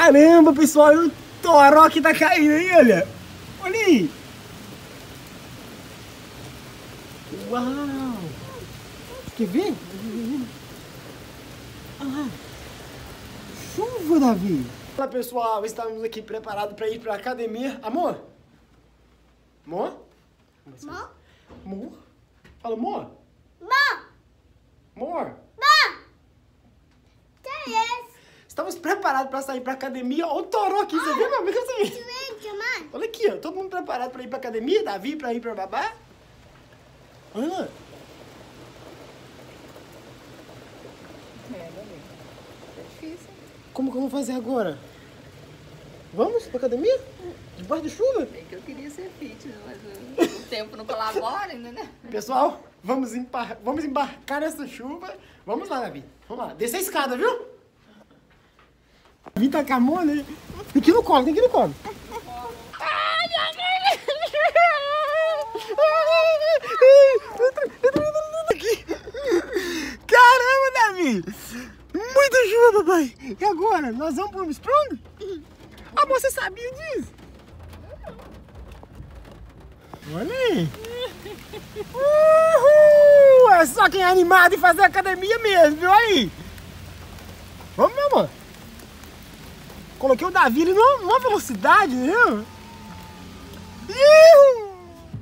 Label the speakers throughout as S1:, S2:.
S1: Caramba, pessoal, o toró que tá caindo aí, olha. Olha aí. Uau. Quer ver? Ah, chuva, Davi. Olá, pessoal, estamos aqui preparados para ir para a academia. Amor? Amor?
S2: Amor?
S1: Amor? Fala, amor. Amor? Estamos preparados para sair para academia. Olha o toró aqui, você viu, meu amigo? Olha aqui, ó. Todo mundo preparado para ir para academia? Davi para ir para babá? Olha lá.
S2: É difícil.
S1: Como que eu vou fazer agora? Vamos pra academia? Debaixo de chuva?
S2: Bem que eu queria ser fitness, mas o tempo não colabora ainda, né?
S1: Pessoal, vamos embarcar nessa chuva. Vamos lá, Davi. Vamos lá. Descer a escada, viu? Davi tá com a mão, né? Tem que ir no colo, tem que ir no colo. Caramba, Davi! Muita chuva, papai! E agora? Nós vamos pro Armstrong? Amor, você sabia disso? Olha aí! Uhul! É só quem é animado em fazer academia mesmo, viu aí? Vamos, meu amor! Coloquei o Davi ali numa velocidade, viu? Uhul!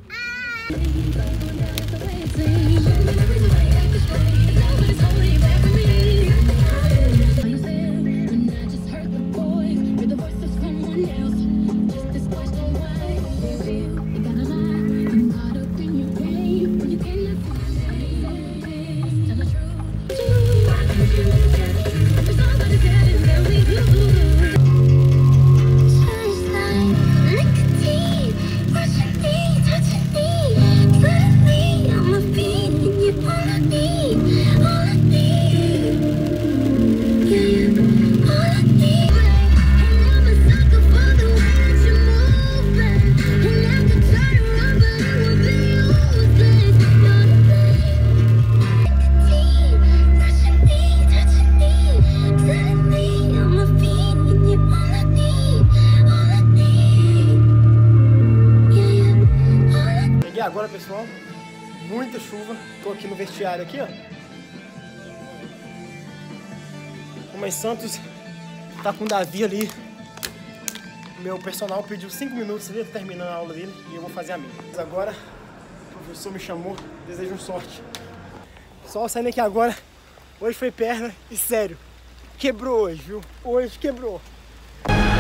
S1: Agora, pessoal, muita chuva. Tô aqui no vestiário aqui, ó. O Mãe Santos tá com o Davi ali. Meu personal pediu 5 minutos ali, terminando a aula dele, e eu vou fazer a minha. Mas agora, o professor me chamou, desejo sorte. Só saindo aqui agora, hoje foi perna e sério, quebrou hoje, viu? Hoje quebrou.